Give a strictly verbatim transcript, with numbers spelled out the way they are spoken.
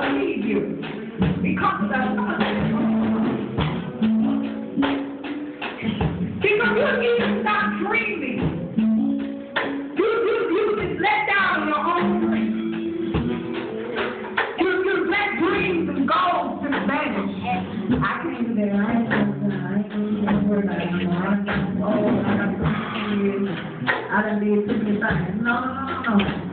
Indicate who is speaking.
Speaker 1: need you. Because of that. Because you need to stop dreaming. You, you, you just let down in your own dreams. You, you let dreams and goals just vanish.
Speaker 2: I can't do that. I ain't going to worry about it anymore. I got, oh, I got to I done did too many things. No, no, no, no.